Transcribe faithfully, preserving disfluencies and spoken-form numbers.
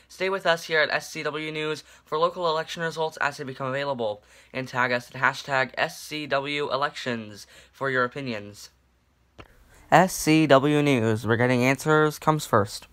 Stay with us here at S C W News for local election results as they become available, and tag us at hashtag S C W Elections for your opinions. S C W News, where getting answers comes first.